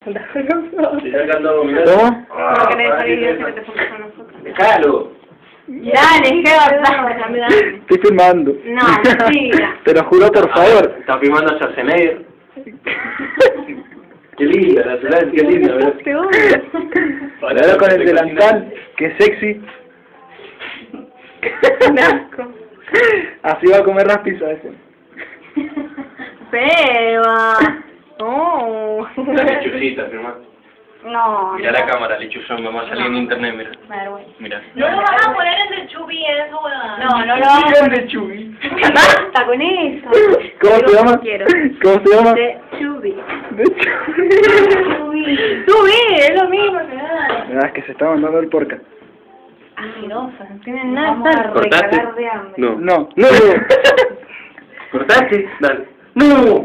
Si sacando dominando. ¿Cómo? No querés salir y que te pongas con nosotros. Déjalo. Dale, qué bastante. Estoy filmando. No, mentira. Te lo juro, por favor. Está filmando a Schwarzenegger. Qué linda, la ciudad, qué linda, ¿verdad? Ahora con el delantal, que sexy. Un asco. Así va a comer las pizzas ese. Seba. Oh. La lechucita, firma. No. Mira la cámara, lechuzón, vamos a salir en internet, mira. Me da vergüenza. Mira. No lo vas a poner en el chubi eso, weón. No, no lo hagas. Miren de Chubi. Basta con eso. ¿Cómo se llama? Quiero. ¿Cómo se llama? De Chubi. De Chubi. Chubi, es lo mismo que nada. Ah, es que se está mandando el porca. Asquerosa, no tienen nada. Vamos a ¿Cortaste? recagar de hambre. No. No, no. ¿Cortaste? Dale. ¡No!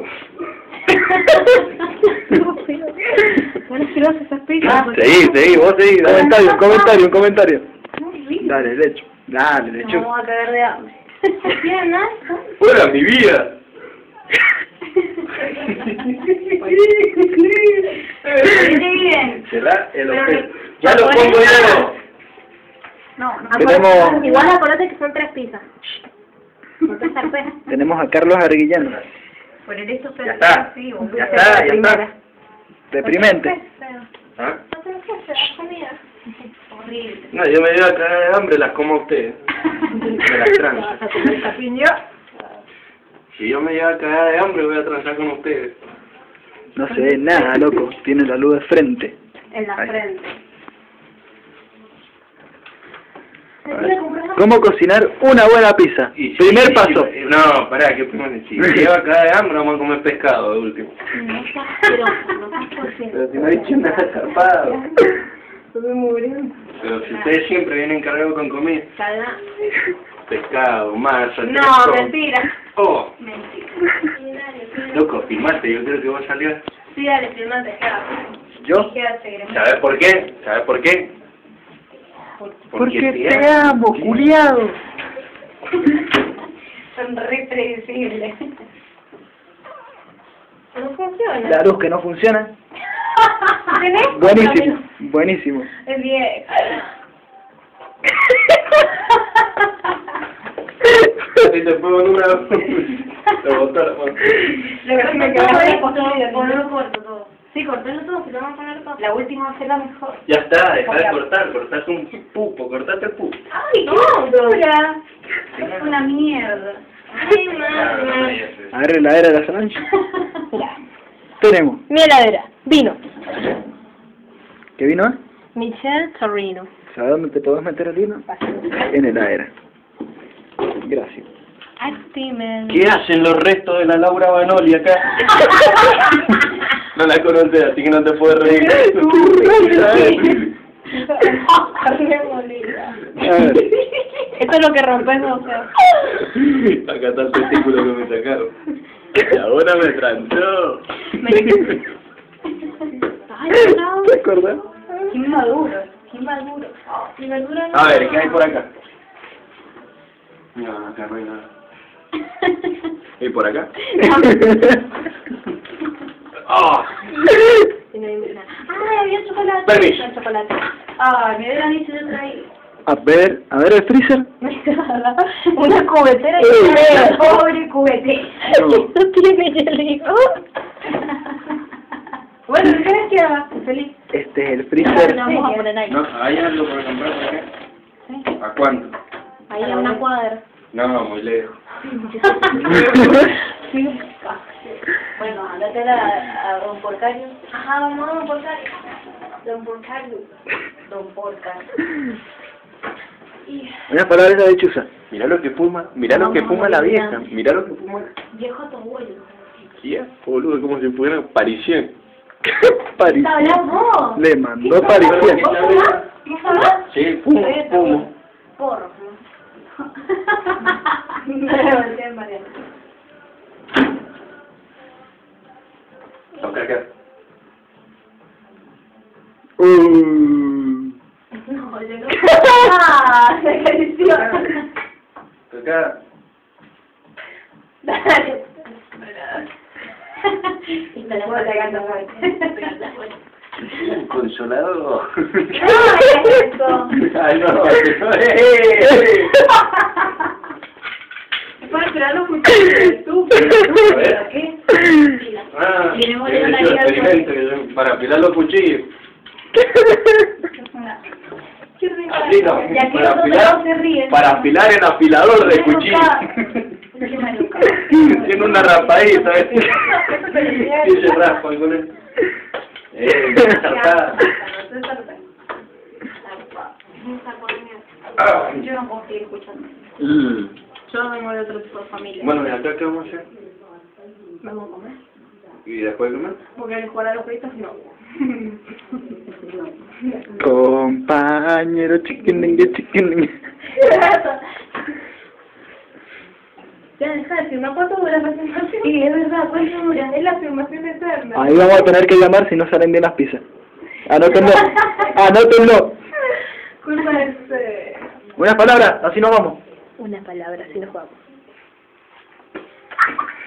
Son asquerosas esas pizzas. Seguí, vos seguí. Un comentario. Dale, lecho. Dale, lecho. Vamos a cagar de hambre. ¿Tienen nada? ¡Fuera mi vida! Bien. Será el Pero objeto. no- ¡Ya lo pongo yo! No, no. Tenemos- Igual acuérdate que son 3 pizzas. No te zarpes. Tenemos a Carlos Arguillano. Por el esto Ya está. Ya está, ya está. Deprimente. ¿Ah? No te enfrentes, la comida. Horrible. No, yo me voy a caer de hambre, las como a ustedes. Me las transo. ¿Vas a comer tapiño? Si yo me llevo a caer de hambre, voy a transar con ustedes. No se ve nada, loco. Tiene la luz de frente. En la Ahí. frente. A ver. ¿Cómo cocinar una buena pizza? Y Primer sí, paso. No, pará, que primero si me llevo a caer de hambre, vamos a comer pescado de último. No estás asqueroso, no estás consciente. Pero si no he dicho nada zarpado. Estoy muriendo. Pero si ustedes siempre vienen cargados con comida. Calma. Pescado, masa, No, todo. mentira. Oh, Mentira. loco, filmate, yo creo que vos salías. Sí, dale, filmate, ¿Yo? quédate. ¿Sabes por qué? ¿Sabes por qué? Porque te amo, culiado. Son re predecibles. No funciona. La luz que no funciona. ¿Tenés? Buenísimo, buenísimo. Es bien. Si te pongo en una... Lo botó la mano. Lo que me Todo quedó es es ponerlo corto todo. Sí, cortalo todo, si lo vamos a poner todo. La última va a ser la mejor. Ya está, deja de cortar, cortaste un pupo, cortaste el pupo. ¡Ay, qué dura! Es una mierda. Ay, madre. A ver, la era de la Solange. Tenemos. Mi heladera. Vino. ¿Qué vino? Michelle Torino. ¿Sabes dónde te podés meter el vino? En el aire. Gracias. Actimen. ¿Qué hacen los restos de la Laura Banoli acá? No la conoces, así que no te puedes reír. Carne molida. A ver. Esto es lo que rompemos, o sea. Acá está el testículo que me sacaron. Y ahora me transó. Ay, no. ¿Te acuerdas? Qué maduro. Qué maduro. Mi verdura no. A ver, ¿qué hay por acá? No, acá no hay nada. ¿Y por acá? ¡Oh! Y no hay nada. Ay, había chocolate. Permiso. Había chocolate. Ay, me hubieran dicho yo traí. A ver el freezer. Una cubetera y pobre cubetera. No tiene hielo. Bueno, ¿qué les queda? Feliz. Este es el freezer. No, vamos a poner ahí. ¿No? ¿Hay algo para comprar por acá? Sí. ¿A cuánto? Ahí a una cuadra. No, muy lejos. Sí. Bueno, andate a Don Porcario. Ajá, vamos a Don Porcario. Don Porcario. Don Porcario. Una palabra esa de chuza. Mirá lo que fuma la vieja. Mirá lo que fuma. Viejo tu abuelo. ¿Qué? Boludo, como si fuera parisien. Paris. ¿Hablas vos? Le mandó Parisien. ¿Vos hablas? ¿Vos hablas? Sí, fumo. Porro. Toca acá. No, yo no. ¡Ah! Se acarició. Toca. Dale. Y te la voy a pegar la vuelta. consolador. eso. Ay, no. Para esperar los cuchillos, estúpido. ¿Qué? Ah, Tenemos he una hecho guía experimento para afilar los cuchillos. Qué rico. Aplica, Y aquí para los afilar, otros se ríen. para afilar el afilador de cuchillos. Qué maluca. Tiene una raspadita, ¿ves? Eso te lo decía. Sí, se raspa con él. Está. Yo no puedo seguir escuchando. Yo vengo de otro tipo de familia. Bueno, ¿y acá qué vamos a hacer? Vamos a comer. ¿Y después de comer? Porque al jugar a los fritos no. Compañero chiquiningue. Ya, deja de firmar. ¿Cuánto dura la filmación? Sí, es verdad, ¿cuánto dura? Es la filmación eterna. Ahí vamos a tener que llamar si no salen bien las pizzas. Anótenlo. Anótenlo. Culpa de Unas palabras, así nos vamos. Una palabra, si nos vamos.